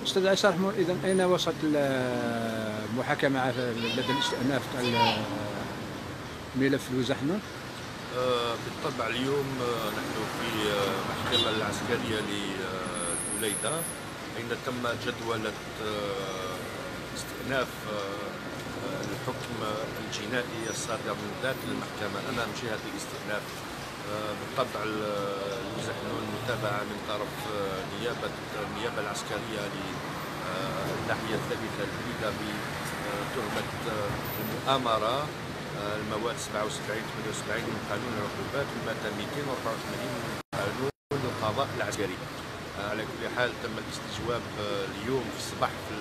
أستاذ عيسى رحمه، إذا أين وصلت المحاكمة لدى الاستئناف تاع ملف الوزحنون؟ بالطبع اليوم نحن في المحكمة العسكرية لوليدة، حين تم جدولة استئناف الحكم الجنائي الصادر من ذات المحكمة أمام جهة الاستئناف. بالطبع الوزحنون متابعة من طرف النيابة العسكرية للناحية الثالثة الجديدة بتهمة المؤامرة، المواد 77 78 من قانون العقوبات والمادة 284 من قانون القضاء العسكري. على كل حال تم الاستجواب اليوم في الصباح في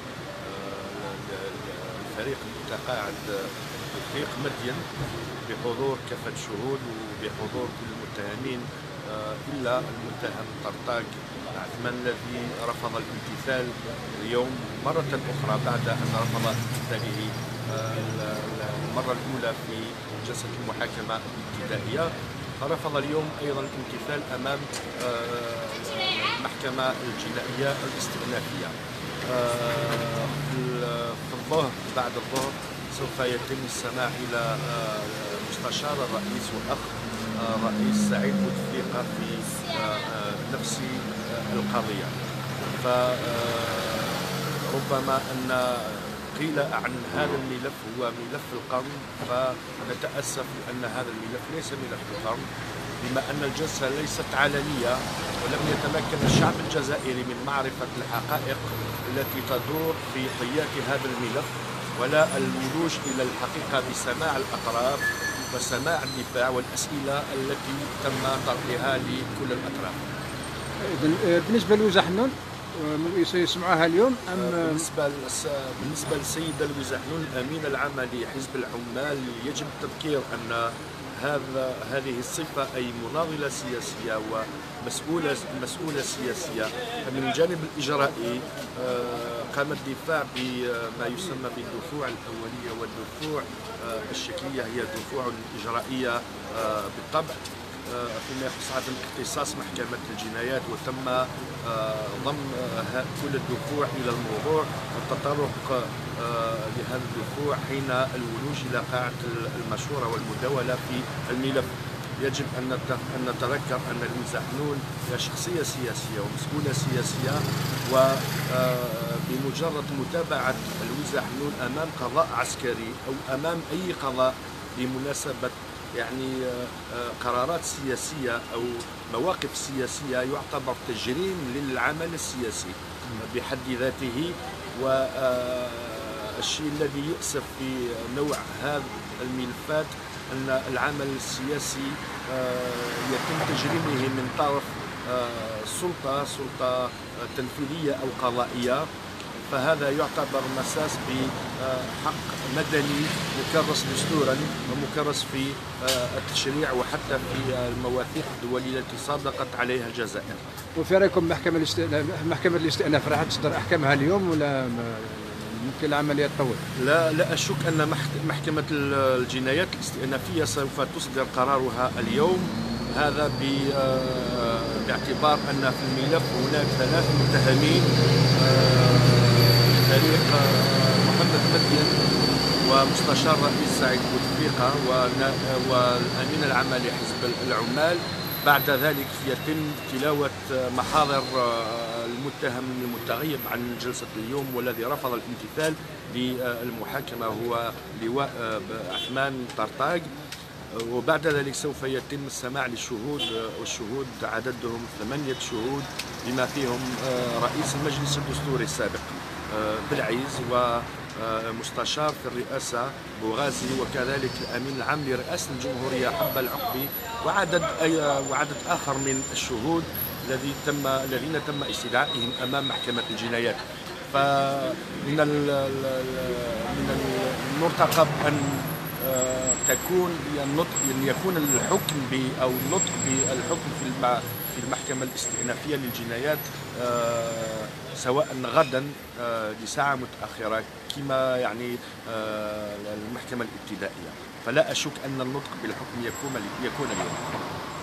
الفريق المتقاعد تحقيق مدين بحضور كافة الشهود وبحضور كل المتهمين إلا المتهم طرطاق عثمان الذي رفض الامتثال اليوم مرة أخرى بعد أن رفض امتثاله المرة الأولى في جلسة المحاكمة الابتدائية، فرفض اليوم أيضا الامتثال أمام المحكمة الجنائية الاستئنافية. في الظهر بعد الظهر سوف يتم السماع إلى مستشار الرئيس والأخ رئيس سعيد بوتفليقة في نفس القضية. فربما أن قيل عن هذا الملف هو ملف القرن، فنتأسف أن هذا الملف ليس ملف القرن، بما أن الجلسة ليست علنية ولم يتمكن الشعب الجزائري من معرفة الحقائق التي تدور في طيات هذا الملف، ولا الولوج إلى الحقيقة بسماع الأطراف وسماع الدفاع والأسئلة التي تم طرحها لكل الأطراف. بالنسبة لوزحنون سيسمعوها اليوم أم؟ بالنسبة للسيدة الوزحنون الأمين العام لحزب العمال، يجب التذكير أن هذه الصفة أي مناضلة سياسية ومسؤولة سياسية من الجانب الإجرائي قام الدفاع بما يسمى بالدفوع الأولية والدفوع الشكلية، هي الدفوع الإجرائية بالطبع فيما يخص عدم اختصاص محكمة الجنايات، وتم ضم كل الدفوع إلى الموضوع والتطرق لهذا الدفوع حين الولوج إلى قاعة المشورة والمداولة في الملف. يجب أن نتذكر أن الوزحنون هي شخصية سياسية ومسؤولة سياسية، وبمجرد متابعة الوزحنون أمام قضاء عسكري أو أمام أي قضاء بمناسبة قرارات سياسية أو مواقف سياسية يعتبر تجريم للعمل السياسي بحد ذاته. والشيء الذي يؤسف في نوع هذه الملفات أن العمل السياسي يتم تجريمه من طرف سلطة تنفيذية أو قضائية، فهذا يعتبر مساس بحق مدني مكرس دستورا ومكرس في التشريع وحتى في المواثيق الدولية التي صادقت عليها الجزائر. وفي رأيكم محكمة الاستئناف راح تصدر أحكامها اليوم ولا ممكن العملية تطول؟ لا أشك أن محكمة الجنايات الاستئنافية سوف تصدر قرارها اليوم، هذا باعتبار أن في الملف هناك 3 متهمين، فريق محمد مدين ومستشار رئيس سعيد بوتفليقة والأمين العام لحزب العمال. بعد ذلك يتم تلاوة محاضر المتهم المتغيب عن جلسة اليوم والذي رفض الامتثال للمحاكمة هو لواء عثمان طرطاق، وبعد ذلك سوف يتم السماع للشهود، والشهود عددهم 8 شهود بما فيهم رئيس المجلس الدستوري السابق بالعيز ومستشار في الرئاسة بوغازي وكذلك الأمين العام لرئاسة الجمهورية حبة العقبي وعدد آخر من الشهود الذين تم استدعائهم أمام محكمة الجنايات. فمن المرتقب أن يكون الحكم أو النطق بالحكم في المحكمة الاستئنافية للجنايات سواء غدا لساعة متأخرة كما المحكمة الابتدائية، فلا أشك أن النطق بالحكم يكون اليوم.